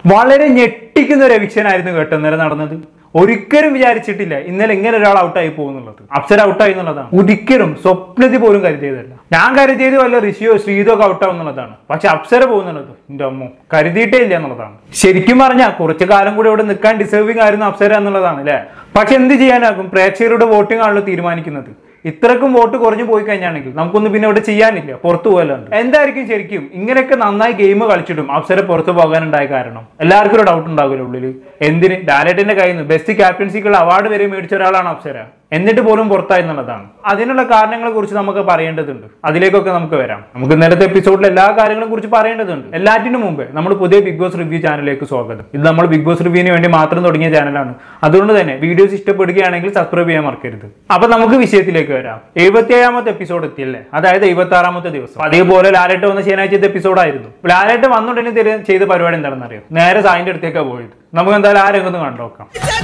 വളരെ ഞെട്ടിക്കുന്ന ഒരു എവിക്ഷനായിരുന്നു കേട്ടോ ഇന്നലെ നടന്നത്. ഒരിക്കലും വിചാരിച്ചിട്ടില്ല ഇന്നലെ ഇങ്ങനെ ഒരാൾ ഔട്ടായി പോകുന്നുള്ളത്. അപ്സര ഔട്ടായി എന്നുള്ളതാണ് ഒരിക്കലും സ്വപ്നത്തിൽ പോലും കരുതിയതല്ല. ഞാൻ കരുതിയത് വല്ല ഋഷിയോ ശ്രീതോ ഒക്കെ ഔട്ടാവും എന്നുള്ളതാണ്. പക്ഷെ അപ്സര പോകുന്നുള്ളത് എന്റെ അമ്മോ കരുതിയിട്ടേ ഇല്ല എന്നുള്ളതാണ്. ശരിക്കും പറഞ്ഞാൽ കുറച്ചു കാലം കൂടി ഇവിടെ നിൽക്കാൻ ഡിസേർവിംഗ് ആയിരുന്നു അപ്സര എന്നുള്ളതാണ് അല്ലെ. പക്ഷെ എന്ത് ചെയ്യാനാകും, പ്രേക്ഷകരുടെ വോട്ടിംഗ് ആണല്ലോ തീരുമാനിക്കുന്നത്. ഇത്രക്കും വോട്ട് കുറഞ്ഞു പോയി കഴിഞ്ഞാണെങ്കിൽ നമുക്കൊന്നും പിന്നെ ഇവിടെ ചെയ്യാനില്ല, പുറത്തു പോകലുണ്ട്. എന്തായിരിക്കും ശരിക്കും ഇങ്ങനെയൊക്കെ നന്നായി ഗെയിം കളിച്ചിട്ടും അപ്സര പുറത്തു പോകാനുണ്ടായ കാരണം? എല്ലാവർക്കും ഒരു ഡൗട്ട് ഉണ്ടാവില്ല ഉള്ളിൽ. എന്തിന് ലാലേട്ടന്റെ കയ്യിൽ നിന്ന് ബെസ്റ്റ് ക്യാപ്റ്റൻസിക്കുള്ള അവാർഡ് വരെ മേടിച്ച ഒരാളാണ് അപ്സര, എന്നിട്ട് പോലും പുറത്തായി എന്നുള്ളതാണ്. അതിനുള്ള കാരണങ്ങളെ കുറിച്ച് നമുക്ക് പറയേണ്ടതുണ്ട്. അതിലേക്കൊക്കെ നമുക്ക് വരാം. നമുക്ക് നേരത്തെ എപ്പിസോഡിൽ എല്ലാ കാര്യങ്ങളെ കുറിച്ച് പറയേണ്ടതുണ്ട്. എല്ലാറ്റിനും മുമ്പേ നമ്മൾ പുതിയ ബിഗ് ബോസ് റിവ്യൂ ചാനലിലേക്ക് സ്വാഗതം. ഇത് നമ്മൾ ബിഗ് ബോസ് റിവ്യൂവിന് വേണ്ടി മാത്രം തുടങ്ങിയ ചാനലാണ്. അതുകൊണ്ട് തന്നെ വീഡിയോസ് ഇഷ്ടപ്പെടുകയാണെങ്കിൽ സബ്സ്ക്രൈബ് ചെയ്യാൻ മറക്കരുത്. അപ്പൊ നമുക്ക് വിഷയത്തിലേക്ക് വരാം. 77ാമത്തെ എപ്പിസോഡ് എത്തിയല്ലേ, അതായത് 76ാമത്തെ ദിവസം. അതേപോലെ ലാലേട്ട് വന്ന ശനിയാഴ്ചത്തെ എപ്പിസോഡായിരുന്നു. ലാലേട്ട് വന്നുടനെ ചെയ്ത പരിപാടി എന്താണെന്ന് അറിയാം, നേരെ സായിന്റെ അടുത്തേക്കാണ് പോയത്. നമുക്ക് എന്തായാലും ആ രംഗത്ത് കണ്ടു നോക്കാം.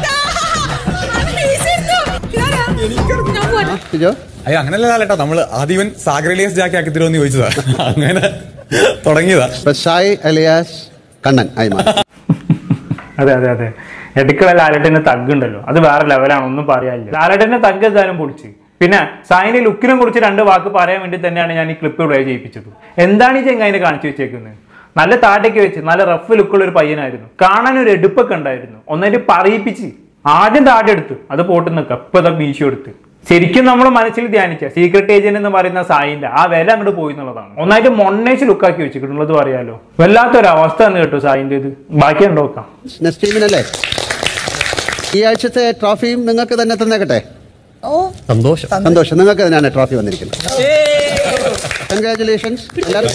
അയ്യോ അങ്ങനല്ല ലാലേട്ടാ, നമ്മള് ആദ്യം സാഗരലിയസ് ജാക്കി ആക്കി തരുമെന്ന് ചോദിച്ചതാ, അങ്ങനെ തുടങ്ങിയതാ. അതെ അതെ അതെ, എടുക്കള ലാലേട്ടന്റെ തഗ് ഉണ്ടല്ലോ, അത് വേറെ ലെവലാണ്, ഒന്നും പറയാനില്ല. ലാലേട്ടന്റെ തഗ് എന്തായാലും പൊളിച്ച്. പിന്നെ സായിന്റെ ലുക്കിനെ കുറിച്ച് 2 വാക്ക് പറയാൻ വേണ്ടി തന്നെയാണ് ഞാൻ ഈ ക്ലിപ്പ് പ്ലേ ചെയ്യിപ്പിച്ചത്. എന്താണ് ഈ ചെങ്ങായിനെ കാണിച്ചു വെച്ചേക്കുന്നത്? നല്ല താട്ടൊക്കെ വെച്ച് നല്ല റഫ് ലുക്കുള്ള ഒരു പയ്യനായിരുന്നു. കാണാൻ ഒരു എടുപ്പൊക്കെ ഉണ്ടായിരുന്നു. ഒന്നായിട്ട് പറയിപ്പിച്ച് ആദ്യം താടെടുത്ത് അത് പോട്ട് നിൽക്കുക, ഇപ്പൊ മീശ എടുത്ത്. ശരിക്കും നമ്മൾ മനസ്സിൽ ധ്യാനിച്ച സീക്രട്ട് ഏജന്റ് എന്ന് പറയുന്ന സായിന്റെ ആ വില അങ്ങോട്ട് പോയി എന്നുള്ളതാണ്. ഒന്നായിട്ട് മൊണ്ണേച്ച് ലുക്കാക്കി വെച്ചിട്ടുള്ളത് പറയാലോ. വല്ലാത്തൊരവസ്ഥ തന്നെ കേട്ടോ സായിന്റെ. ഇത് ബാക്കി നോക്കാം. ഈ ആഴ്ചത്തെ ട്രോഫിയും നിങ്ങൾക്ക് തന്നെ തന്നേക്കട്ടെ. സന്തോഷം സന്തോഷം, നിങ്ങൾക്ക് തന്നെയാണ് ട്രോഫി വന്നിരിക്കുന്നത്. കൺഗ്രാറ്റുലേഷൻസ്.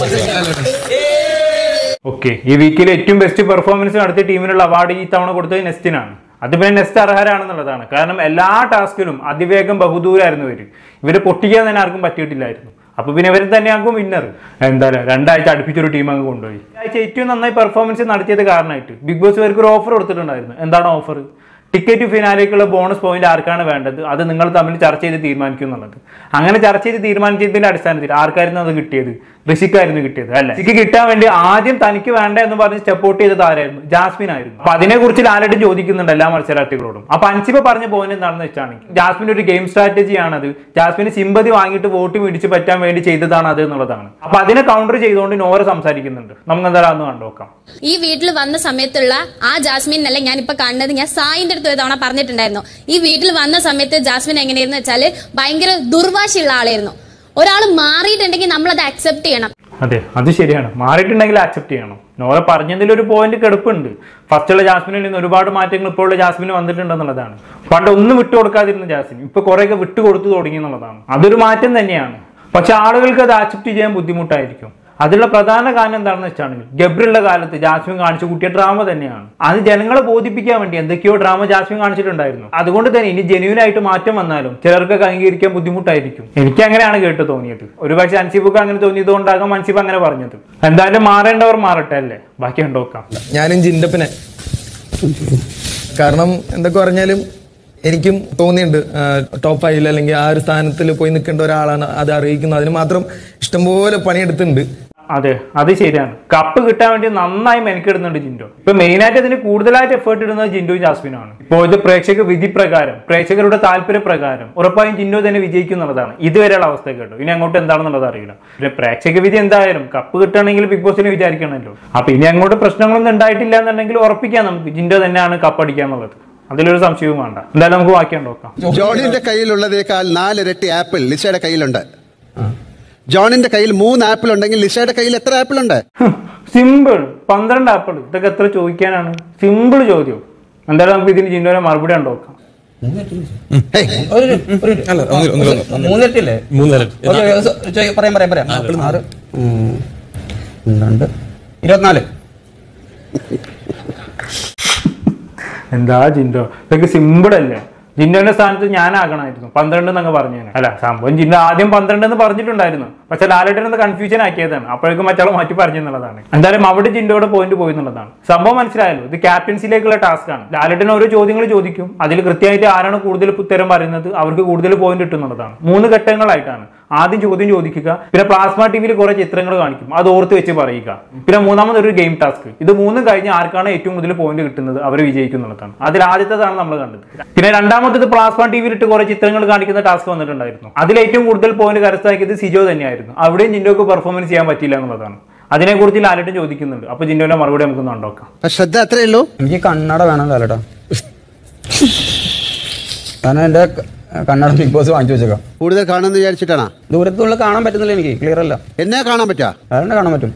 ഓക്കെ, ഈ വീക്കിൽ ഏറ്റവും ബെസ്റ്റ് പെർഫോമൻസ് നടത്തിയ ടീമിനുള്ള അവാർഡ് ഈ തവണ കൊടുത്തത് നെസ്റ്റിനാണ്. അത് പിന്നെ നെസ്റ്റ് അർഹരാണെന്നുള്ളതാണ്. കാരണം എല്ലാ ടാസ്കിലും അതിവേഗം ബഹുദൂരായിരുന്നു ഇവര് പൊട്ടിക്കാൻ തന്നെ ആർക്കും പറ്റിയിട്ടില്ലായിരുന്നു. അപ്പൊ പിന്നെ ഇവർ തന്നെയാകും വിന്നർ. എന്തായാലും 2 ആഴ്ച അടുപ്പിച്ചൊരു ടീം അങ്ങ് കൊണ്ടുപോയി. ആഴ്ച ഏറ്റവും നന്നായി പെർഫോമൻസ് നടത്തിയത് കാരണമായിട്ട് ബിഗ് ബോസ് പേർക്ക് ഒരു ഓഫർ കൊടുത്തിട്ടുണ്ടായിരുന്നു. എന്താണ് ഓഫർ? ടിക്കറ്റ് ഫിനാലേക്കുള്ള ബോണസ് പോയിന്റ് ആർക്കാണ് വേണ്ടത് അത് നിങ്ങൾ തമ്മിൽ ചർച്ച ചെയ്ത് തീരുമാനിക്കും എന്നുള്ളത്. അങ്ങനെ ചർച്ച ചെയ്ത് തീരുമാനിച്ചതിന്റെ അടിസ്ഥാനത്തിൽ ആർക്കായിരുന്നു അത് കിട്ടിയത്? ഋഷിക്കായിരുന്നു കിട്ടിയത് അല്ലെ. ഋഷിക്ക് കിട്ടാൻ വേണ്ടി ആദ്യം തനിക്ക് വേണ്ട എന്ന് പറഞ്ഞ് സപ്പോർട്ട് ചെയ്തത് ആരായിരുന്നു? ജാസ്മിൻ ആയിരുന്നു. അപ്പൊ അതിനെ കുറിച്ച് ലാലേട്ട് ചോദിക്കുന്നുണ്ട് എല്ലാ മത്സരാർത്ഥികളോടും. അപ്പൊ അൻസിബ പറഞ്ഞ പോയിന്റ് എന്താണെന്ന് വെച്ചാണെങ്കിൽ ജാസ്മിൻ ഒരു ഗെയിം സ്ട്രാറ്റജി ആണത്, ജാസ്മിന് സിമ്പതി വാങ്ങിയിട്ട് വോട്ട് മേടിച്ച് പറ്റാൻ വേണ്ടി ചെയ്തതാണ് അത് എന്നുള്ളതാണ്. അപ്പൊ അതിനെ കൗണ്ടർ ചെയ്തുകൊണ്ട് നോറ സംസാരിക്കുന്നുണ്ട്. നമുക്ക് എന്തായാലും കണ്ടുനോക്കാം. ഈ വീട്ടിൽ വന്ന സമയത്തുള്ള ആ ജാസ്മിൻ അല്ല ഞാൻ ഇപ്പൊ കണ്ടത്. ഞാൻ സായിന്റെ അടുത്ത് ഒരു തവണ പറഞ്ഞിട്ടുണ്ടായിരുന്നു, ഈ വീട്ടിൽ വന്ന സമയത്ത് ജാസ്മിൻ എങ്ങനെയായിരുന്നു വെച്ചാല് ഭയങ്കര ദുർവാശിയുള്ള ആളായിരുന്നു. ഒരാൾ മാറിയിട്ടുണ്ടെങ്കിൽ നമ്മൾ അത് അക്സെപ്റ്റ് ചെയ്യണം. അതെ, അത് ശരിയാണ്. മാറിയിട്ടുണ്ടെങ്കിൽ അക്സെപ്റ്റ് ചെയ്യണം. നോറ പറഞ്ഞതിൽ ഒരു പോയിന്റ് കിടപ്പുണ്ട്. ഫസ്റ്റുള്ള ജാസ്മിനിൽ നിന്ന് ഒരുപാട് മാറ്റങ്ങൾ ഇപ്പോൾ ഉള്ള ജാസ്മിന് വന്നിട്ടുണ്ടെന്നുള്ളതാണ്. പണ്ട് ഒന്നും വിട്ടുകൊടുക്കാതിരുന്ന ജാസ്മിൻ ഇപ്പൊ കുറെയൊക്കെ വിട്ടുകൊടുത്തു തുടങ്ങി എന്നുള്ളതാണ്. അതൊരു മാറ്റം തന്നെയാണ്. പക്ഷെ ആളുകൾക്ക് അത് അക്സെപ്റ്റ് ചെയ്യാൻ ബുദ്ധിമുട്ടായിരിക്കും. അതിലുള്ള പ്രധാന കാരണം എന്താണെന്ന് വെച്ചാണെങ്കിൽ ഗബ്രിയുള്ള കാലത്ത് ജാസ്മിൻ കാണിച്ചു കൂട്ടിയ ഡ്രാമ തന്നെയാണ്. അത് ജനങ്ങളെ ബോധിപ്പിക്കാൻ വേണ്ടി എന്തൊക്കെയോ ഡ്രാമ ജാസ്മിൻ കാണിച്ചിട്ടുണ്ടായിരുന്നു. അതുകൊണ്ട് തന്നെ ഇനി ജെന്യൂൻ ആയിട്ട് മാറ്റം വന്നാലും ചിലർക്കൊക്കെ അംഗീകരിക്കാൻ ബുദ്ധിമുട്ടായിരിക്കും. എനിക്ക് അങ്ങനെയാണ് കേട്ട് തോന്നിയത്. ഒരുപക്ഷെ അൻസിബക്ക് അങ്ങനെ തോന്നിയത് കൊണ്ടാകാം അൻസിബ് അങ്ങനെ പറഞ്ഞത്. എന്തായാലും മാറേണ്ടവർ മാറട്ടെ അല്ലേ. ബാക്കി കണ്ടോക്കാം. ഞാനും ജിൻഡപ്പനെ, കാരണം എന്തൊക്കെ പറഞ്ഞാലും എനിക്കും തോന്നിയിട്ടുണ്ട് ടോപ്പ് 5 അല്ലെങ്കിൽ ആ ഒരു സ്ഥാനത്തിൽ പോയി നിൽക്കേണ്ട ഒരാളാണ് അത് അറിയിക്കുന്നത്. അതിന് മാത്രം ഇഷ്ടംപോലെ പണിയെടുത്തിട്ടുണ്ട്. അതെ, അത് ശരിയാണ്. കപ്പ് കിട്ടാൻ വേണ്ടി നന്നായി മെനക്കെടുന്നുണ്ട് ജിൻഡോ. ഇപ്പൊ മെയിനായിട്ട് അതിന് കൂടുതലായിട്ട് എഫേർട്ട് ഇടുന്നത് ജിൻഡോയും ജാസ്മിനാണ്. ഇപ്പോൾ ഇത് പ്രേക്ഷക വിധി പ്രകാരം, പ്രേക്ഷകരുടെ താല്പര്യ പ്രകാരം ഉറപ്പായും ജിൻഡോ തന്നെ വിജയിക്കും എന്നുള്ളതാണ് ഇതുവരെയുള്ള അവസ്ഥ കേട്ടോ. ഇനി അങ്ങോട്ട് എന്താണെന്നുള്ളത് അറിയില്ല. പിന്നെ പ്രേക്ഷക വിധി എന്തായാലും കപ്പ് കിട്ടണമെങ്കിൽ ബിഗ് ബോസിനെ വിചാരിക്കണമല്ലോ. അപ്പൊ ഇനി അങ്ങോട്ട് പ്രശ്നങ്ങളൊന്നും ഉണ്ടായിട്ടില്ല എന്നുണ്ടെങ്കിൽ ഉറപ്പിക്കാം നമുക്ക് ജിൻഡോ തന്നെയാണ് കപ്പടിക്കുക എന്നുള്ളത്. അതിലൊരു സംശയവും വേണ്ട. എന്തായാലും നമുക്ക് വാക്യം നോക്കാം. ജോണിന്റെ കയ്യിലുള്ളതേക്കാൾ 4 ഇരട്ടി ആപ്പിൾ ലിസയുടെ കയ്യിലുണ്ട്. ജോണിന്റെ കയ്യിൽ 3 ആപ്പിൾ ഉണ്ടെങ്കിൽ ലിസയുടെ കയ്യിൽ എത്ര ആപ്പിൾ ഉണ്ട്? Simple, 12 apple. ഇതൊക്കെ എത്ര ചോദിക്കാനാണ്? സിമ്പിൾ ചോദ്യം. എന്തായാലും നമുക്ക് ഇതിന് ജിൻഡോനെ മറുപടി കണ്ടോക്കാം. 24. എന്താ ജിൻഡോ, ഇതൊക്കെ സിമ്പിൾ അല്ലേ? ജിൻഡോന്റെ സ്ഥാനത്ത് ഞാനാകണമായിരുന്നു 12 എന്നങ്ങ് പറഞ്ഞു. അല്ല, സംഭവം ജിൻഡോ ആദ്യം 12 എന്ന് പറഞ്ഞിട്ടുണ്ടായിരുന്നു. പക്ഷെ ലാലേട്ടൻ ഒന്ന് കൺഫ്യൂഷൻ ആക്കിയതാണ്. അപ്പോഴേക്കും മറ്റാൾ മാറ്റി പറഞ്ഞു എന്നുള്ളതാണ്. എന്തായാലും അവിടെ ജിൻഡോയുടെ പോയിന്റ് പോയി എന്നുള്ളതാണ്. സംഭവം മനസ്സിലായല്ലോ, ഇത് ക്യാപ്റ്റൻസിലേക്കുള്ള ടാസ്ക് ആണ്. ലാലേട്ടൻ ഓരോ ചോദ്യങ്ങൾ ചോദിക്കും, അതിൽ കൃത്യമായിട്ട് ആരാണ് കൂടുതൽ ഉത്തരം പറയുന്നത് അവർക്ക് കൂടുതൽ പോയിന്റ് കിട്ടുന്നുള്ളതാണ്. 3 ഘട്ടങ്ങളായിട്ടാണ്. ആദ്യം ചോദ്യം ചോദിക്കുക, പിന്നെ പ്ലാസ്മ ടിവിയിൽ കുറെ ചിത്രങ്ങൾ കാണിക്കും, അത് ഓർത്ത് വെച്ച് പറയുക, പിന്നെ മൂന്നാമതൊരു ഗെയിം ടാസ്ക്. ഇത് 3 കഴിഞ്ഞ് ആർക്കാണ് ഏറ്റവും കൂടുതൽ പോയിന്റ് കിട്ടുന്നത് അവർ വിജയിക്കുന്നുള്ളതാണ്. അതിൽ ആദ്യത്തേതാണ് നമ്മൾ കണ്ടത്. പിന്നെ രണ്ടാമത്തത് പ്ലാസ്മ ടിവിയിൽ ഇട്ട് കുറെ ചിത്രങ്ങൾ കാണിക്കുന്ന ടാസ്ക് വന്നിട്ടുണ്ടായിരുന്നു. അതിൽ ഏറ്റവും കൂടുതൽ പോയിന്റ് കരസ്ഥമാക്കിയത് സിജോ തന്നെയായിരുന്നു. അവിടെയും ജിൻഡോക്ക് പെർഫോമൻസ് ചെയ്യാൻ പറ്റില്ല എന്നുള്ളതാണ്. അതിനെക്കുറിച്ച് ലാലേട്ടൻ ചോദിക്കുന്നുണ്ട്. അപ്പൊ ജിൻഡോന്റെ മറുപടി നമുക്ക് നോക്കാം. ശ്രദ്ധ അത്രേ ഉള്ളൂ. എനിക്ക് കണ്ണട വേണം ലാലേട്ടാ. കാരണം എന്റെ കണ്ണട ബിഗ് ബോസ് വാങ്ങിച്ചു വെച്ചേക്കാം. കൂടുതൽ കാണുമെന്ന് വിചാരിച്ചിട്ടാണോ? ദൂരത്തുള്ള കാണാൻ പറ്റുന്നില്ല, എനിക്ക് ക്ലിയർ അല്ല. എന്നെ കാണാൻ പറ്റാ? ലാലേട്ടനെ കാണാൻ പറ്റും.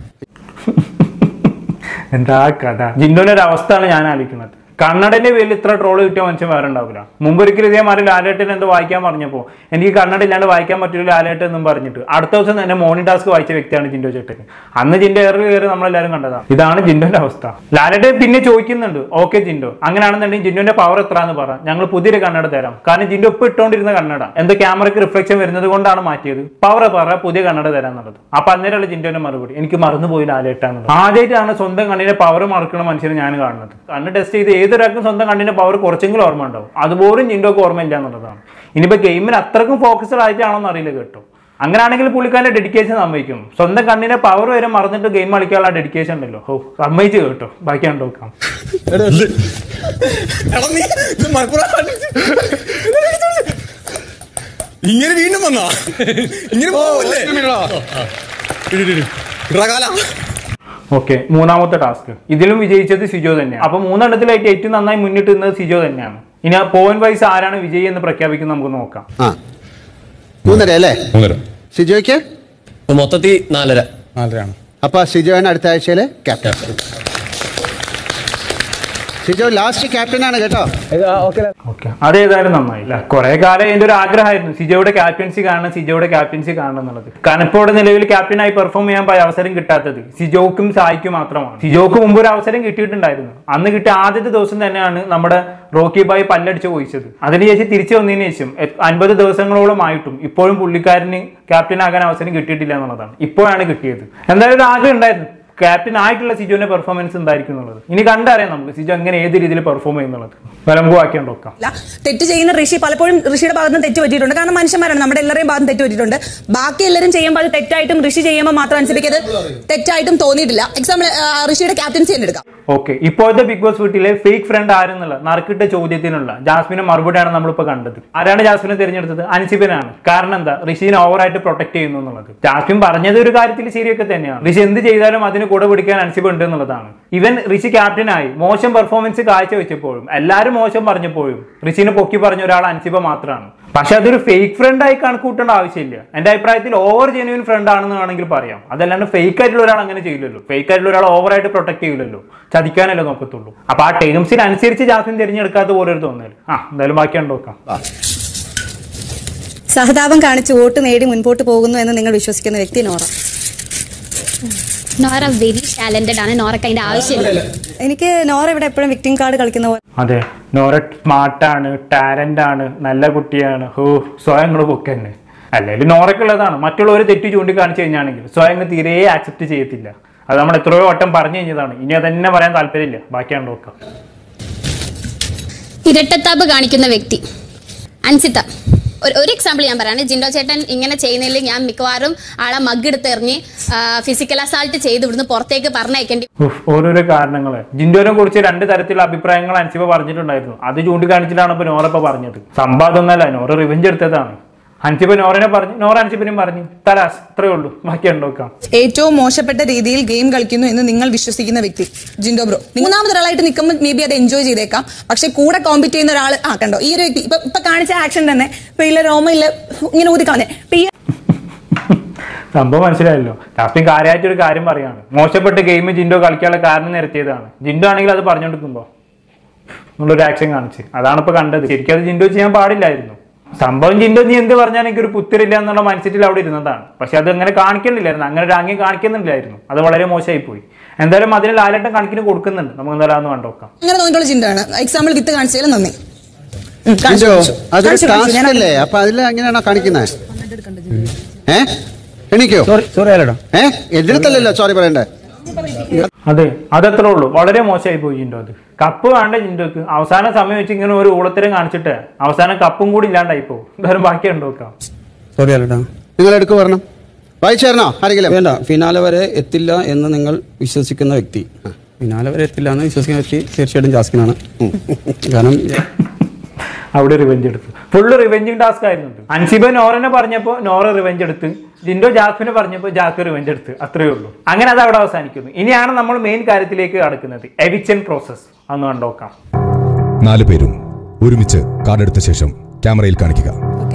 എന്താ കഥ? ജിൻഡോന്റെ ഒരു അവസ്ഥയാണ് ഞാൻ ആലോചിക്കുന്നത്. കന്നഡന്റെ പേരിൽ ഇത്ര ട്രോള് കിട്ടിയ മനുഷ്യൻ വേറെ ഉണ്ടാവില്ല. മുമ്പൊരിക്കലും ഇതേമാതിരി ലാലേട്ടൻ എന്തോ വായിക്കാൻ പറഞ്ഞപ്പോൾ എനിക്ക് കന്നഡ ഇല്ലാണ്ട് വായിക്കാൻ പറ്റില്ല ലാലേട്ടൻ എന്നും പറഞ്ഞിട്ട് അടുത്ത ദിവസം തന്നെ മോർണിംഗ് ടാസ്ക് വായിച്ച വ്യക്തിയാണ് ജിൻഡോ ചേട്ടൻ. അന്ന് ജിൻഡോ ഏറി കയറി നമ്മളെല്ലാവരും കണ്ടതാണ്. ഇതാണ് ജിൻഡോന്റെ അവസ്ഥ. ലാലേട്ടൻ പിന്നെ ചോദിക്കുന്നുണ്ട്, ഓക്കെ ജിൻഡോ, അങ്ങനെയാണെന്നുണ്ടെങ്കിൽ ജിൻഡോന്റെ പവർ എത്രയെന്ന് പറ, ഞങ്ങൾ പുതിയൊരു കന്നഡ തരാം. കാരണം ജിൻഡോ ഇപ്പൊ ഇട്ടുകൊണ്ടിരുന്ന കന്നഡ എന്തോ ക്യാമറയ്ക്ക് റിഫ്ലക്ഷൻ വരുന്നത് കൊണ്ടാണ് മാറ്റിയത്. പവർ പറ, പുതിയ കന്നഡ തരാന്നുള്ളത്. അപ്പൊ അന്നേരമുള്ള ജിൻഡോന്റെ മറുപടി, എനിക്ക് മറന്നുപോയി ലാലേട്ടാന്നുള്ളത്. ആദ്യമായിട്ടാണ് സ്വന്തം കണ്ണിന്റെ പവർ മറക്കുന്ന മനുഷ്യനെ ഞാൻ കാണുന്നത്. കണ്ണ് ടെസ്റ്റ് ചെയ്ത് ഏതൊരാൾക്കും സ്വന്തം കണ്ണിന്റെ പവർ കുറച്ചെങ്കിലും ഓർമ്മ ഉണ്ടാവും. അതുപോലും ജിൻഡോക്ക് ഓർമ്മയില്ല എന്നുള്ളതാണ്. ഇനിയിപ്പോ ഗെയിമിൽ അത്രക്കും ഫോക്കസ്ഡ് ആയിട്ടാണോന്ന് അറിയില്ല കേട്ടോ. അങ്ങനെയാണെങ്കിൽ പുള്ളിക്കാരന്റെ ഡെഡിക്കേഷൻ സമ്മതിക്കും. സ്വന്തം കണ്ണിന്റെ പവർ വരെ മറന്നിട്ട് ഗെയിം കളിക്കാനുള്ള ഡെഡിക്കേഷൻ ഉണ്ടല്ലോ. ഓ, സമ്മതിച്ചു കേട്ടോ. ബാക്കി കണ്ടോക്കാം. ഇങ്ങനെ വീണ്ടും വന്നാ ഇങ്ങനെ ഓക്കെ, മൂന്നാമത്തെ ടാസ്ക്. ഇതിലും വിജയിച്ചത് സിജോ തന്നെയാണ്. അപ്പൊ 3 എണ്ണത്തിലായിട്ട് ഏറ്റവും നന്നായി മുന്നിട്ട് നിന്നത് സിജോ തന്നെയാണ്. ഇനി ആ പോയിന്റ് വൈസ് ആരാണ് വിജയി എന്ന് പ്രഖ്യാപിക്കുന്നത് നമുക്ക് നോക്കാം. 3:30 അല്ലേ സിജോയ്ക്ക്? മൊത്തത്തിൽ 4:30 ആണ്. അപ്പൊ സിജോയാണ് അടുത്ത ആഴ്ചയിലെ ക്യാപ്റ്റൻ. സിജോ ലാസ്റ്റ് ക്യാപ്റ്റനാണ് കേട്ടോ. ഓക്കെ, അതേതായാലും നന്നായില്ല. കുറെ കാലം എന്റെ ഒരു ആഗ്രഹമായിരുന്നു സിജോയുടെ ക്യാപ്റ്റൻസി കാണണം എന്നുള്ളത്. കാരണം ഇപ്പോൾ ഇവിടെ നിലവിൽ ക്യാപ്റ്റനായി പെർഫോം ചെയ്യാൻ അവസരം കിട്ടാത്തത് സിജോക്കും സായിക്കും മാത്രമാണ്. സിജോക്ക് മുമ്പ് ഒരു അവസരം കിട്ടിയിട്ടുണ്ടായിരുന്നു. അന്ന് കിട്ടിയ ആദ്യത്തെ ദിവസം തന്നെയാണ് നമ്മുടെ റോക്കി ബായ് പല്ലടിച്ച് പോയിച്ചത്. അതിനുശേഷം തിരിച്ചു വന്നതിന് ശേഷം 50 ദിവസങ്ങളോളം ആയിട്ടും ഇപ്പോഴും പുള്ളിക്കാരന് ക്യാപ്റ്റനാകാൻ അവസരം കിട്ടിയിട്ടില്ല എന്നുള്ളതാണ്. ഇപ്പോഴാണ് കിട്ടിയത്. എന്തായാലും ഒരു ആഗ്രഹം ഉണ്ടായിരുന്നു ക്യാപ്റ്റൻ ആയിട്ടുള്ള സിജോന്റെ പെർഫോമൻസ് എന്തായിരിക്കും എന്നുള്ളത്. ഇനി കണ്ടറിയാം നമുക്ക് സിജോ എങ്ങനെ ഏത് രീതിയിൽ പെർഫോം ചെയ്യുന്നുള്ളത്. നമുക്ക് വാക്കിയാൻ നോക്കാം. തെറ്റ് ചെയ്യുന്ന ഋഷി പലപ്പോഴും ഋഷിയുടെ ഭാഗത്ത് നിന്ന് തെറ്റ് പറ്റിയിട്ടുണ്ട്. കാരണം മനുഷ്യന്മാരാണ്, നമ്മുടെ എല്ലാവരുടെയും ഭാഗത്ത് തെറ്റ് പറ്റിയിട്ടുണ്ട്. ബാക്കി എല്ലാവരും ചെയ്യുമ്പോൾ അത് തെറ്റായിട്ടും ഋഷി ചെയ്യുമ്പോൾ മാത്രം അനുസരിക്കത് തെറ്റായിട്ടും തോന്നിയിട്ടില്ല. എക്സാമ്പിൾ ഋഷിയുടെ ക്യാപ്റ്റൻസി തന്നെ എടുക്കാം. ഓക്കെ, ഇപ്പോഴത്തെ ബിഗ് ബോസ് വീട്ടിലെ ഫേക്ക് ഫ്രണ്ട് ആരെന്നുള്ള നറുക്കിട്ട ചോദ്യത്തിനുള്ള ജാസ്മിന്റെ മറുപടിയാണ് നമ്മളിപ്പോ കണ്ടത്. ആരാണ് ജാസ്മിനെ തിരഞ്ഞെടുത്തത്? അൻസിബനാണ്. കാരണം എന്താ? ഋഷിനെ ഓവറായിട്ട് പ്രൊട്ടക്ട് ചെയ്യുന്നു എന്നുള്ളത്. ജാസ്മിൻ പറഞ്ഞത് ഒരു കാര്യത്തിൽ ശരിയൊക്കെ തന്നെയാണ്. ഋഷി എന്ത് ചെയ്താലും അതിന് കൂടെ പിടിക്കാൻ അൻസിബ ഉണ്ട് എന്നുള്ളതാണ്. ഇവൻ ഋഷി ക്യാപ്റ്റനായി മോശം പെർഫോമൻസ് കാഴ്ചവെച്ചപ്പോഴും എല്ലാവരും മോശം പറഞ്ഞപ്പോഴും ഋഷിനെ പൊക്കി പറഞ്ഞ ഒരാൾ അൻസിബ മാത്രമാണ്. പക്ഷെ അതൊരു ഫേക്ക് ഫ്രണ്ട് ആയി കണക്കൂട്ടേണ്ട ആവശ്യമില്ല. എന്റെ അഭിപ്രായത്തിൽ ഓവർ ജെന്യൂൻ ഫ്രണ്ട് ആണെന്ന് വേണമെങ്കിൽ പറയാം. അതല്ലാണ്ട് ഫേക്ക് ആയിട്ടുള്ള ഒരാൾ അങ്ങനെ ചെയ്യില്ലല്ലോ. ഫേക്ക് ആയിട്ടുള്ള ഒരാൾ ഓവറായിട്ട് പ്രൊട്ടക്ട് ചെയ്യില്ലല്ലോ, ചതിക്കാനല്ലേ നോക്കത്തുള്ളൂ. അപ്പൊ ആ ടേംസിനനുസരിച്ച് ജാസ്മിൻ തിരഞ്ഞെടുക്കാത്ത പോലെ ഒരു തോന്നൽ. എന്തായാലും ബാക്കി നോക്കാം. സഹതാപം കാണിച്ച് വോട്ട് നേടി മുൻപോട്ട് പോകുന്നു എന്ന് നിങ്ങൾ വിശ്വസിക്കുന്ന വ്യക്തി നോറ. നോറ വെരി ടാലന്റഡ് ആണ്. നോറക്ക് അതിന്റെ ആവശ്യമില്ല. എനിക്ക് നോറ ഇവിടെ എപ്പോഴും വിക്ടിം കാർഡ് കളിക്കുന്ന പോലെ. അതെ, നോറ സ്മാർട്ടാണ്, ടാലന്റ് ആണ്, നല്ല കുട്ടിയാണ്. സ്വയം പൊക്ക് തന്നെ. അല്ലെങ്കിൽ നോറയ്ക്കുള്ളതാണ്. മറ്റുള്ളവർ തെറ്റ് ചൂണ്ടിക്കാണിച്ചു കഴിഞ്ഞാണെങ്കിൽ സ്വയം തീരെ ആക്സെപ്റ്റ് ചെയ്യത്തില്ല. അത് നമ്മൾ എത്രയോ വട്ടം പറഞ്ഞു കഴിഞ്ഞതാണ്. ഇനി അതന്നെ പറയാൻ താല്പര്യമില്ല. ബാക്കിയാണ് നോക്കാം. ഇരട്ടത്താപ്പ് കാണിക്കുന്ന വ്യക്തി അൻസിത്ത. ഒരു എക്സാമ്പിൾ ഞാൻ പറയാണ്. ജിൻഡോ ചേട്ടൻ ഇങ്ങനെ ചെയ്യുന്നതിൽ ഞാൻ മിക്കവാറും ആളെ മഗ് എടുത്ത് എറിഞ്ഞ് ഫിസിക്കൽ അസാൾട്ട് ചെയ്ത് ഇവിടുന്ന് പുറത്തേക്ക് പറഞ്ഞയക്കേണ്ടി. ഓരോരോ കാരണങ്ങള്. ജിൻഡോനെ കുറിച്ച് 2 തരത്തിലുള്ള അഭിപ്രായങ്ങൾ അൻസിബ പറഞ്ഞിട്ടുണ്ടായിരുന്നു. അത് ചൂണ്ടിക്കാണിച്ചിട്ടാണ് ഇപ്പൊ നോറ ഇപ്പൊ പറഞ്ഞത്. സംവാദമൊന്നല്ല, നോറ റിവെഞ്ച് എടുത്തതാണ്. അൻസിബ നോറനെ പറഞ്ഞു, നോറ അൻസിബിനും പറഞ്ഞു. തലാസ്, ഇത്രയേ ഉള്ളൂ. ബാക്കി നോക്കാം. ഏറ്റവും മോശപ്പെട്ട രീതിയിൽ ഗെയിം കളിക്കുന്നു എന്ന് നിങ്ങൾ വിശ്വസിക്കുന്ന വ്യക്തി ജിൻഡോ ബ്രോ. 3ാമതൊരാളായിട്ട് നിൽക്കുമ്പോൾ മേ ബി അത് എൻജോയ് ചെയ്തേക്കാം. പക്ഷെ കൂടെ കോമ്പീറ്റ് ചെയ്യുന്ന ഒരാൾ കണ്ടോ ഈ ഒരു വ്യക്തി ഇപ്പൊ കാണിച്ച ആക്ഷൻ തന്നെ ഇപ്പൊ ഇല്ല രോമ ഇല്ല ഇങ്ങനെ ഊതിക്കളഞ്ഞേ. സംഭവം മനസ്സിലായല്ലോ. ലാസ്റ്റ് കാര്യമായിട്ടൊരു കാര്യം പറയാണ്. മോശപ്പെട്ട ഗെയിം ജിൻഡോ കളിക്കാനുള്ള കാരണം നിരത്തിയതാണ്. ജിൻഡോ ആണെങ്കിൽ അത് പറഞ്ഞുകൊടുക്കുമ്പോ നമ്മളൊരു ആക്ഷൻ കാണിച്ച് അതാണ് ഇപ്പൊ കണ്ടത്. ശരിക്കും അത് ജിൻഡോ ചെയ്യാൻ പാടില്ലായിരുന്നു. സംഭവം ജിൻഡോ നീ എന്ത് പറഞ്ഞാൽ എനിക്കൊരു പുത്തിരില്ല എന്നുള്ള മൈൻഡ് അവിടെ ഇരുന്നതാണ്. പക്ഷെ അത് അങ്ങനെ കാണിക്കുന്നില്ലായിരുന്നു. അങ്ങനെ ഒരു ആംഗ്യം കാണിക്കുന്നില്ലായിരുന്നു. അത് വളരെ മോശമായി പോയി. എന്തായാലും അതിന് ലാലേട്ടൻ കണക്കിന് കൊടുക്കുന്നുണ്ട്. നമുക്ക് എന്തായാലും കണ്ടോക്കാം. അങ്ങനെ തോന്നിയിട്ടുള്ള ജിൻഡോയാണ്. എക്സാമ്പിൾ വിത്ത് കാണിച്ചതിൽ നന്ദി. അതൊരു ടാസ്ക് അല്ലേ? അപ്പൊ അതിൽ അങ്ങനെയാണോ കാണിക്കുന്നത്? എണീക്കോ? സോറി ലാലേട്ടാ. എന്റെ അടുത്തല്ലല്ലോ സോറി പറയണ്ടേ. അതെ, അതത്രേ ഉള്ളൂ. വളരെ മോശമായി പോയി ജിൻഡോ. അത് കപ്പ് വേണ്ട ജിൻഡോക്ക്. അവസാന സമയം വെച്ച് ഇങ്ങനെ ഒരു ഊളത്തരം കാണിച്ചിട്ട് അവസാനം കപ്പും കൂടി ഇല്ലാണ്ടായി പോകും. എന്തായാലും ബാക്കി ഉണ്ടോക്കാം. സോറി ലാലേട്ടാ. നിങ്ങൾ എടുക്കു പറഞ്ഞു വായിച്ചായിരുന്നോ ആരെങ്കിലും? വേണ്ട, ഫിനാലെ വരെ എത്തില്ല എന്ന് നിങ്ങൾ വിശ്വസിക്കുന്ന വ്യക്തി, ഫിനാലെ വരെ എത്തില്ല എന്ന് വിശ്വസിക്കുന്ന വ്യക്തി തീർച്ചയായിട്ടും ജാസ്മിനാണ്. കാരണം അവിടെ റിവെഞ്ച് എടുത്തു. ഫുള്ള് റിവെഞ്ചിങ് ടാസ്ക് ആയിരുന്നു. അൻസിബ നോറനെ പറഞ്ഞപ്പോൾ നോറ റിവെഞ്ച് എടുത്ത്, ജിൻഡോ ജാസ്മിനെ പറഞ്ഞപ്പോൾ ജാക്ക് റിവെഞ്ച് എടുത്ത്. അത്രയേ ഉള്ളൂ. അങ്ങനെ അത് അവിടെ അവസാനിക്കുന്നു. ഇനിയാണ് നമ്മൾ മെയിൻ കാര്യത്തിലേക്ക് കടക്കുന്നത്, എവിക്ഷൻ പ്രോസസ്. അന്ന് കണ്ടോക്കാം. 4 പേരും ഒരുമിച്ച് കാർഡ് എടുത്ത ശേഷം ക്യാമറയിൽ കാണിക്കുക.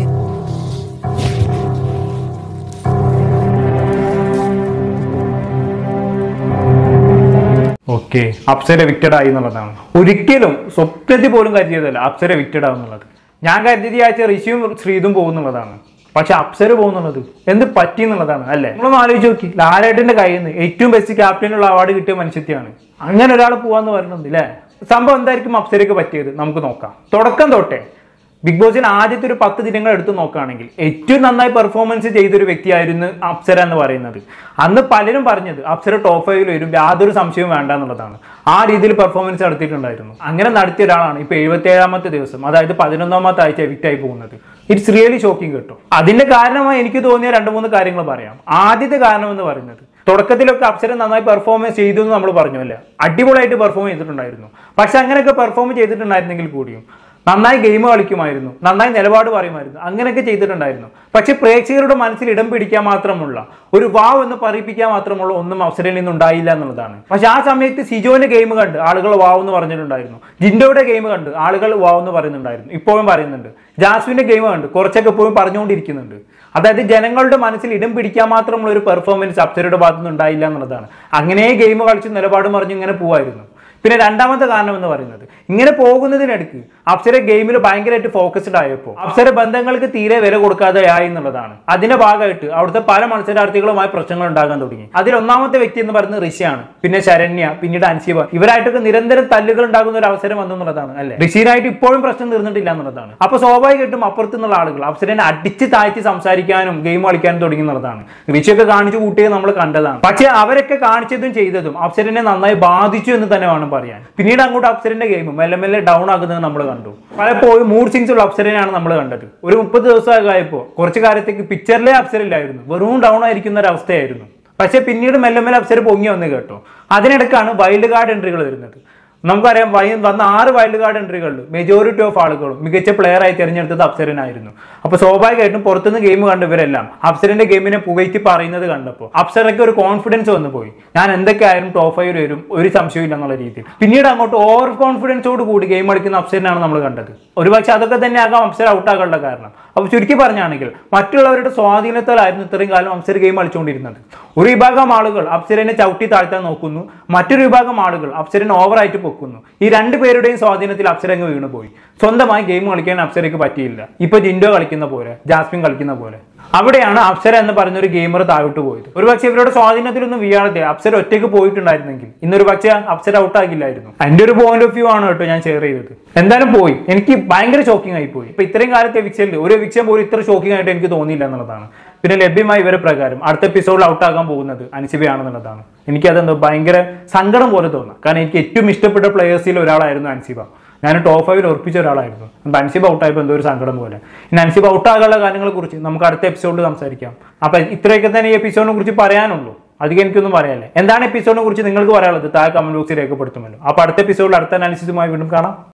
ഓക്കെ, അപ്സര എവിക്റ്റഡ് ആയി എന്നുള്ളതാണ്. ഒരിക്കലും സ്വപ്നത്തിൽ പോലും കരുതിയതല്ല അപ്സര എവിക്റ്റഡ് ആവുന്നുള്ളത്. ഞാൻ കരുതിയ ആഴ്ച ഋഷിയും ശ്രീതും പോകുന്നുള്ളതാണ്. പക്ഷെ അപ്സര പോകുന്നുള്ളത് എന്ത് പറ്റി എന്നുള്ളതാണ്. അല്ലേ, നമ്മളൊന്ന് ആലോചിച്ച് നോക്കി. ലാലേട്ടന്റെ കയ്യിൽ നിന്ന് ഏറ്റവും ബെസ്റ്റ് ക്യാപ്റ്റനുള്ള അവാർഡ് കിട്ടിയ മനുഷ്യത്തെയാണ്. അങ്ങനെ ഒരാൾ പോവാന്ന് പറയുന്നുണ്ട് അല്ലേ. സംഭവം എന്തായിരിക്കും അപ്സരയ്ക്ക് പറ്റിയത് നമുക്ക് നോക്കാം. തുടക്കം തൊട്ടേ ബിഗ് ബോസിൽ ആദ്യത്തെ ഒരു 10 ദിനങ്ങൾ എടുത്ത് നോക്കുകയാണെങ്കിൽ ഏറ്റവും നന്നായി പെർഫോമൻസ് ചെയ്തൊരു വ്യക്തിയായിരുന്നു അപ്സര എന്ന് പറയുന്നത്. അന്ന് പലരും പറഞ്ഞത് അപ്സര ടോപ്പ് 5 വരും, യാതൊരു സംശയവും വേണ്ട എന്നുള്ളതാണ്. ആ രീതിയിൽ പെർഫോമൻസ് നടത്തിയിട്ടുണ്ടായിരുന്നു. അങ്ങനെ നടത്തിയ ഒരാളാണ് ഇപ്പൊ 77ാമത്തെ ദിവസം, അതായത് 11ാമത്തെ ആഴ്ച എവിക്റ്റ് ആയി പോകുന്നത്. ഇറ്റ്സ് റിയലി ഷോക്കിംഗ് കേട്ടോ. അതിന്റെ കാരണമായി എനിക്ക് തോന്നിയ 2-3 കാര്യങ്ങൾ പറയാം. ആദ്യത്തെ കാരണം എന്ന് പറയുന്നത്, തുടക്കത്തിലൊക്കെ അപ്സര നന്നായി പെർഫോമൻസ് ചെയ്തു എന്ന് നമ്മൾ പറഞ്ഞല്ല, അടിപൊളിയായിട്ട് പെർഫോം ചെയ്തിട്ടുണ്ടായിരുന്നു. പക്ഷെ അങ്ങനെയൊക്കെ പെർഫോം ചെയ്തിട്ടുണ്ടായിരുന്നെങ്കിൽ കൂടിയും നന്നായി ഗെയിം കളിക്കുമായിരുന്നു, നന്നായി നിലപാട് പറയുമായിരുന്നു, അങ്ങനെയൊക്കെ ചെയ്തിട്ടുണ്ടായിരുന്നു. പക്ഷെ പ്രേക്ഷകരുടെ മനസ്സിൽ ഇടം പിടിക്കാൻ മാത്രമുള്ള ഒരു വാവ് എന്ന് പറയിപ്പിക്കാൻ മാത്രമുള്ള ഒന്നും അപ്സരയിൽ നിന്ന് ഉണ്ടായില്ല എന്നുള്ളതാണ്. പക്ഷെ ആ സമയത്ത് സിജോന്റെ ഗെയിം കണ്ട് ആളുകൾ വാവ് എന്ന് പറഞ്ഞിട്ടുണ്ടായിരുന്നു. ജിൻഡോയുടെ ഗെയിം കണ്ട് ആളുകൾ വാവ് എന്ന് പറയുന്നുണ്ടായിരുന്നു, ഇപ്പോഴും പറയുന്നുണ്ട്. ജാസ്മിന്റെ ഗെയിം കണ്ട് കുറച്ചൊക്കെ ഇപ്പോഴും പറഞ്ഞുകൊണ്ടിരിക്കുന്നുണ്ട്. അതായത് ജനങ്ങളുടെ മനസ്സിൽ ഇടം പിടിക്കാൻ മാത്രമുള്ള ഒരു പെർഫോമൻസ് അപ്സരയുടെ ഭാഗത്തുനിന്ന് ഉണ്ടായില്ല എന്നുള്ളതാണ്. അങ്ങനെ ഗെയിം കളിച്ച് നിലപാട് മറിഞ്ഞ് ഇങ്ങനെ പോവായിരുന്നു. പിന്നെ രണ്ടാമത്തെ കാരണം എന്ന് പറയുന്നത്, ഇങ്ങനെ പോകുന്നതിനിടയ്ക്ക് അപ്സര ഗെയിമിൽ ഭയങ്കരമായിട്ട് ഫോക്കസ്ഡ് ആയപ്പോൾ അപ്സര ബന്ധങ്ങൾക്ക് തീരെ വില കൊടുക്കാതെ ആയി എന്നുള്ളതാണ്. അതിന്റെ ഭാഗമായിട്ട് അവിടുത്തെ പല മത്സരാർത്ഥികളുമായി പ്രശ്നങ്ങൾ ഉണ്ടാകാൻ തുടങ്ങി. അതിൽ ഒന്നാമത്തെ വ്യക്തി എന്ന് പറയുന്നത് ഋഷിയാണ്. പിന്നെ ശരണ്യ, പിന്നീട് അൻസിബ, ഇവരായിട്ടൊക്കെ നിരന്തരം തല്ലുകൾ ഉണ്ടാകുന്ന ഒരു അവസരം വന്നു എന്നുള്ളതാണ്. അല്ലെ, ഋഷിനായിട്ട് ഇപ്പോഴും പ്രശ്നം തീർന്നിട്ടില്ല എന്നുള്ളതാണ്. അപ്പൊ സ്വാഭാവികമായിട്ടും അപ്പുറത്തുനിന്നുള്ള ആളുകൾ അപ്സരനെ അടിച്ച് താഴ്ത്തി സംസാരിക്കാനും ഗെയിം കളിക്കാനും തുടങ്ങി എന്നുള്ളതാണ്. ഋഷിയൊക്കെ കാണിച്ചു കൂട്ടിയത് നമ്മൾ കണ്ടതാണ്. പക്ഷെ അവരൊക്കെ കാണിച്ചതും ചെയ്തതും അപ്സരനെ നന്നായി ബാധിച്ചു എന്ന് തന്നെ വേണം പറയാൻ. പിന്നീട് അങ്ങോട്ട് അപ്സരന്റെ ഗെയിം മെല്ലെ മെല്ലെ ഡൗൺ ആകുന്നത് നമ്മൾ കണ്ടു. പലപ്പോഴും മൂഡ് സ്വിങ്സ് ഉള്ള അപ്സരനെയാണ് നമ്മൾ കണ്ടത്. ഒരു 30 ദിവസമൊക്കെ ആയപ്പോൾ കുറച്ചു കാലത്തേക്ക് പിക്ചറിലെ അപ്സരയില്ലായിരുന്നു, വെറും ഡൗൺ ആയിരിക്കുന്ന ഒരു അവസ്ഥയായിരുന്നു. പക്ഷെ പിന്നീട് മെല്ലെ മെല്ലെ അപ്സര പൊങ്ങി വന്ന് കേട്ടോ. അതിനിടക്കാണ് വൈൽഡ് കാർഡ് എൻട്രികൾ വരുന്നത്. നമുക്കറിയാം, വന്ന 6 വൈൽഡ് കാർഡ് എൻട്രികളിൽ മെജോറിറ്റി ഓഫ് ആളുകളും മികച്ച പ്ലെയർ ആയി തിരഞ്ഞെടുത്തത് അപ്സരനായിരുന്നു. അപ്പൊ സ്വാഭാവികമായിട്ടും പുറത്തുനിന്ന് ഗെയിം കണ്ടവരെല്ലാം അപ്സരന്റെ ഗെയിമിനെ പുകഴ്ത്തി പറയുന്നത് കണ്ടപ്പോൾ അപ്സരയ്ക്ക് ഒരു കോൺഫിഡൻസ് വന്നു പോയി. ഞാൻ എന്തൊക്കെ ആയാലും ടോപ്പ് 5 വരും, ഒരു സംശയമില്ല എന്നുള്ള രീതിയിൽ. പിന്നീട് അങ്ങോട്ട് ഓവർ കോൺഫിഡൻസോട് കൂടി ഗെയിം കളിക്കുന്ന അപ്സരനാണ് നമ്മൾ കണ്ടത്. ഒരുപക്ഷെ അതൊക്കെ തന്നെ ആകാം അപ്സര ഔട്ടാകാനുള്ള കാരണം. അപ്പൊ ചുരുക്കി പറഞ്ഞാണെങ്കിൽ മറ്റുള്ളവരുടെ സ്വാധീനത്താലായിരുന്നു ഇത്രയും കാലം അപ്സര ഗെയിം കളിച്ചുകൊണ്ടിരുന്നത്. ഒരു വിഭാഗം ആളുകൾ അപ്സരനെ ചവിട്ടി താഴ്ത്താൻ നോക്കുന്നു, മറ്റൊരു വിഭാഗം ആളുകൾ അപ്സരനെ ഓവറായിട്ട് പൊക്കുന്നു. ഈ 2 പേരുടെയും സ്വാധീനത്തിൽ അപ്സര അങ്ങ് വീണുപോയി. സ്വന്തമായി ഗെയിം കളിക്കാൻ അപ്സരയ്ക്ക് പറ്റിയില്ല. ഇപ്പൊ ജിൻഡോ കളിക്കുന്ന പോലെ, ജാസ്മിൻ കളിക്കുന്ന പോലെ. അവിടെയാണ് അപ്സര എന്ന് പറഞ്ഞൊരു ഗെയിമർ താഴോട്ട് പോയത്. ഒരുപക്ഷെ ഇവരുടെ സ്വാധീനത്തിലൊന്നും വീഴാതെ അപ്സര ഒറ്റയ്ക്ക് പോയിട്ടുണ്ടായിരുന്നെങ്കിൽ ഇന്നൊരു പക്ഷേ അപ്സര ഔട്ടാകില്ലായിരുന്നു. എന്റെ ഒരു പോയിന്റ് ഓഫ് വ്യൂ ആണ് കേട്ടോ ഞാൻ ഷെയർ ചെയ്തത്. എന്തായാലും പോയി, എനിക്ക് ഭയങ്കര ഷോക്കിംഗ് ആയി പോയി. ഇപ്പൊ ഇത്രയും കാലത്തെ എവിക്ഷനിൽ ഒരു എവിക്ഷൻ പോലും ഇത്ര ഷോക്കിംഗ് ആയിട്ട് എനിക്ക് തോന്നിയില്ല എന്നുള്ളതാണ്. പിന്നെ ലഭ്യമായ ഇവരെ പ്രകാരം അടുത്ത എപ്പിസോഡിൽ ഔട്ടാകാൻ പോകുന്നത് അൻസിബയാണെന്നുള്ളതാണ്. എനിക്കതെന്തോ ഭയങ്കര സങ്കടം പോലെ തോന്നാം. കാരണം എനിക്ക് ഏറ്റവും ഇഷ്ടപ്പെട്ട പ്ലേയേഴ്സിൽ ഒരാളായിരുന്നു അൻസിബ. ഞാൻ ടോപ്പ് 5 ഉറപ്പിച്ച ഒരാളായിരുന്നു. അൻസിബ ഔട്ടായപ്പോൾ എന്തോ ഒരു സങ്കടം പോലെ. ഇനി അൻസിബ ഔട്ടാകാനുള്ള കാര്യങ്ങളെ കുറിച്ച് നമുക്ക് അടുത്ത എപ്പിസോഡിൽ സംസാരിക്കാം. അപ്പൊ ഇത്രയൊക്കെ തന്നെ ഈ എപ്പിസോഡിനെ കുറിച്ച് പറയാനുള്ളൂ. അധികം എനിക്കൊന്നും പറയാനല്ലേ. എന്താണ് എപ്പിസോഡിനെ കുറിച്ച് നിങ്ങൾക്ക് പറയാനുള്ളത് താഴെ കമന്റ് ബോക്സിൽ രേഖപ്പെടുത്തുമല്ലോ. അപ്പൊ അടുത്ത എപ്പിസോഡിൽ അടുത്ത അനാലിസിസുമായി വീണ്ടും കാണാം.